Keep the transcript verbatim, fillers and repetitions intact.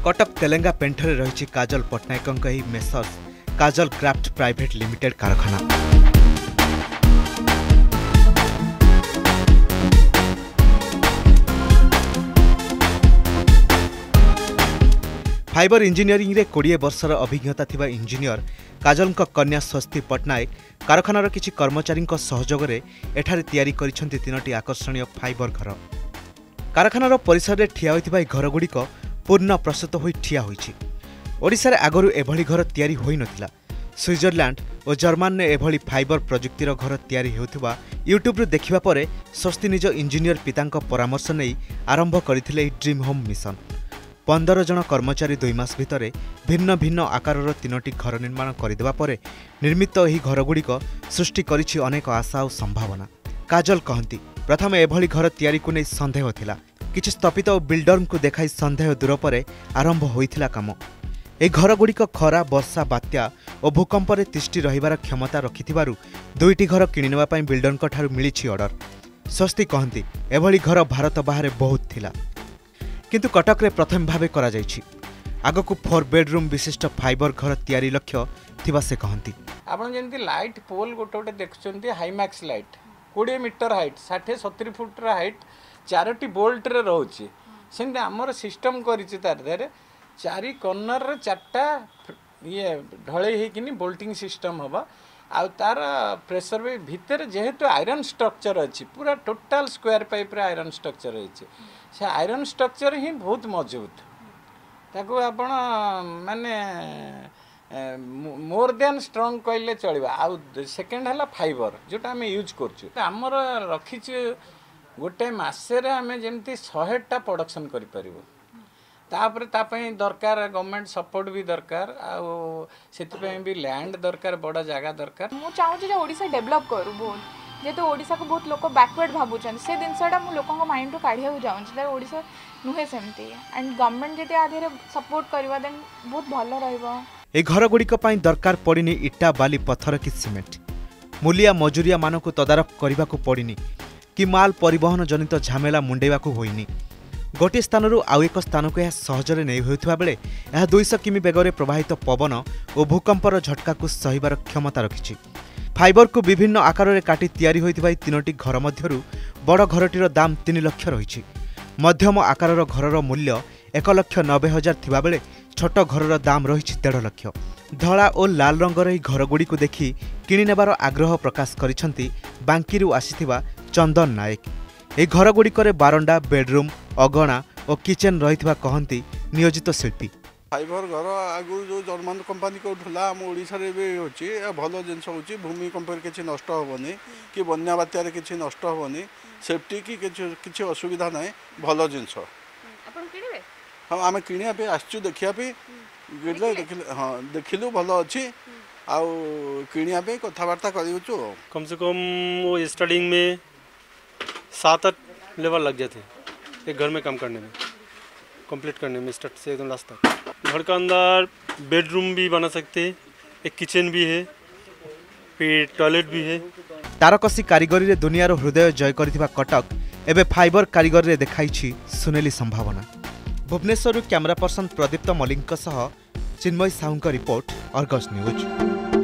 कटक तेलेंगा पेंठरे रही Kajal Pattnaik messrs Kajal craft private limited कारखाना। फाइबर इंजीनियरिंग रे कोड़े वर्षर अभिज्ञता थिबा इंजीनियर काजल कन्या स्वस्ति पट्टनायक कारखानार किछि कर्मचारी सहयोग रे एठारे तैयारी करिसेंति तीनोटी आकर्षणीय फाइबर घर। कारखानार परिसर रे ठिया होइथिबा घरगुड़िक पूर्ण प्रस्तुत होई ठिया होइछि। ओडिसा रे आगरु एभली घर तैयारी होई नथिला। स्विट्जरलैंड और जर्मन ने एभली फाइबर प्रजुक्तिर घर तैयारी हेउथिबा यूट्यूब रे देखिबा परे स्वस्ति निज इंजीनियर पितांक परामर्श नै आरंभ करथिले ड्रीम होम मिशन। पंदर जन कर्मचारी दुई मास भितरे भिन्न भिन्न आकारर तीनोटी घर निर्माण करदेवा परे निर्मित एही घरगुड़िक सृष्टि करिछि अनेक आशा और संभावना। काजल कहती प्रथम एभली घर तैयारी को नहीं संदेह थिला, किछि स्थपित और बिल्डर को देखाई संदेह दूर पर आरंभ होइथिला काम। ए घरगुड़िक खरा वर्षा बात्या और भूकंप रे तिष्टि रहिबार क्षमता रखिथिबारु दुईटी घर किनिनेबा पई बिल्डरक ठारु मिलिछि ऑर्डर। स्वस्ति कहती एभली घर भारत बाहर बहुत थिला, किंतु कटक रे प्रथम भावे करा जायछि। आगकु फोर बेडरूम विशिष्ट फाइबर घर तैयारी लक्ष्य थिबा से कहती आपण जेंति लाइट पोल गोटे गोटे देखुछन्ती हाईमैक्स लाइट बीस मीटर हाइट साठ सत्तर फुट हाइट चारोटी बोल्ट रे रहउछि। सेंति हमर सिस्टम करिछि तार देरे चारि कॉर्नर रे चारटा ये ढळे हेकिनी बोल्टिंग सिस्टम हबा आ तार प्रेशर भी भीतर जेहेतु आयरन स्ट्रक्चर अच्छी पूरा टोटाल स्क्वायर पाइप रे आयरन स्ट्रक्चर रही से आयरन स्ट्रक्चर ही बहुत मजबूत ताको आपण माने मोर देन स्ट्रॉन्ग कहले चलबा। आ सेकेंड हला फाइबर जोटा हम यूज करछु हमर रखिछु गोटे मासे रे हमें जेमती सौ टा प्रोडक्शन करि परिबो। तापर तापई दरकार गवर्नमेंट सपोर्ट भी दरकार आउ भी लैंड दरकार बड़ा जगह दरकार। मु चाहूँ जे ओडिशा डेवलप करू बहुत जेहेतु ओडिशा को बहुत लोक बैकवर्ड भावुन से जिनसा मुझे लोक माइंड रू काढ़िया चाहूँ ओडिशा नुहे सेमती एंड गवर्नमेंट जब आधे सपोर्ट करवा देन बहुत भल रहिबो। ए घरगुड़िक पई दरकार पड़िनी इटा बाली पत्थर कि सीमेंट। मूलिया मजुरिया मानकु तदारख करबाकू पड़िनी कि माल परिवहन जनित झमेला मुंडेबाकू होइनी। गोटे स्थानरू आउ एक स्थान को यह सहजरे नहीं होता बेले यह दुईश किमी बेगरे प्रवाहित पवन और भूकंपर झटका को सहिबार क्षमता रखिछि। फाइबर को विभिन्न आकार में काटी तैयारी होइथिबा तीनोटी घर मध्यरु बड़ घरटीर दाम तीन लाख रही। मध्यम आकार घरर मूल्य एक लाख नब्बे हजार थिबा बेले छोट घरर दाम रही डेढ़ लाख। धला और लाल रंगर यह घरगुड़ी को देखि किनि नेबार आग्रह प्रकाश करिसेंति बांकीरू आसीथिबा चंदन नायक। ए घरगुड़िक बारंडा बेडरूम अगणा और किचेन रही कहती नियोजित शिल्पी। फाइबर घर आगु जो जर्मन कंपनी को उठला आम ओडिशा रे भी होची भल जिनस होची भूमि कंपर किछि नष्ट होबनी कि बन्या बात्यारे किछि नष्ट होबनी सेफ्टी की किछि किछि असुविधा नाही भल जिनस। आपण किनिबे हम आमे किनिया पे आछू देखिया पे गिरले देखिल हां देखिलु भल अछि आ किनिया पे कथावार्ता करिउछु। कम से कम वो स्टार्टिंग में सात आठ लेवल लग जाते एक घर में काम करने में कंप्लीट करने में स्टार्ट से एकदम लास्ट तक। घर का अंदर बेडरूम भी बना सकते हैं, एक किचन भी है, फिर टॉयलेट भी है। तारकसी कारीगरी रे दुनियार हृदय जय करथिबा कटक एबे फाइबर कारीगरी रे देखाइछि सुनेली संभावना। Bhubaneswar camera person Pradipta Malik Chinmay Sahu report Argus news.